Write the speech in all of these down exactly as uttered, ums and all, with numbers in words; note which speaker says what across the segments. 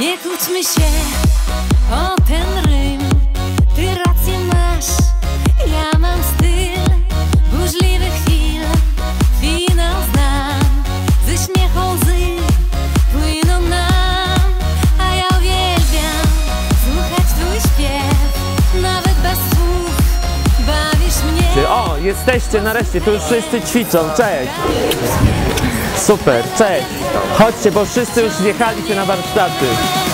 Speaker 1: Nie kłóćmy się o ten rym. Ty rację masz, ja mam styl burzliwych chwil. Finał znam, ze śmiechu łzy płyną nam. A ja uwielbiam słuchać twój śpiew, nawet bez słów bawisz mnie.
Speaker 2: O, jesteście nareszcie, tu już wszyscy ćwiczą, cześć! Super, cześć! Chodźcie, bo wszyscy już wjechali się na warsztaty.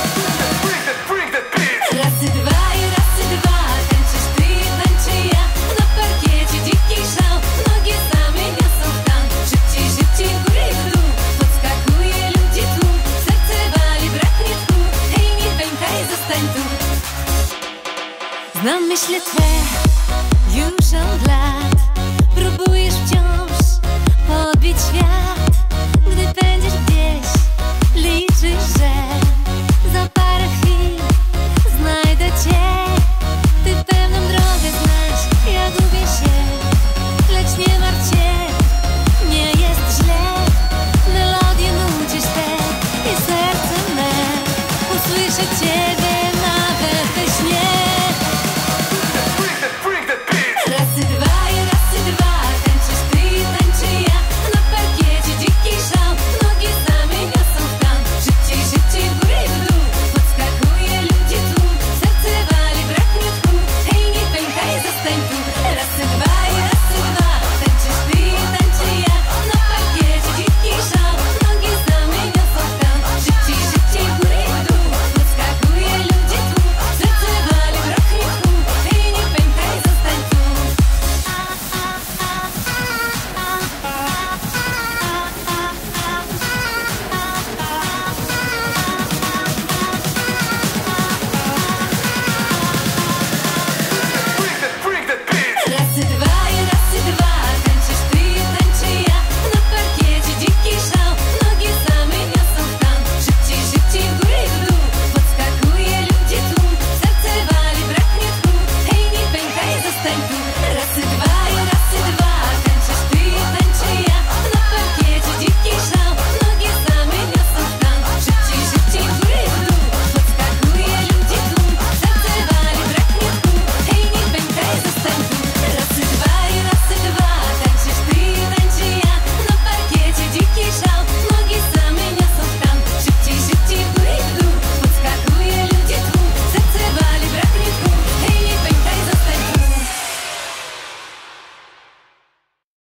Speaker 1: Razy dwa i razy dwa, tańczysz ty, tańczy ja. Na parkiecie dziki szał, nogi same niosą w tam. Szybciej, szybciej w górę i w dół, podskakuje ludzi tu. Serce wali, braknie tchu, hej, nie pękaj, zostań tu. Znam myśli twe już od lat, próbujesz wciąż odbić świat.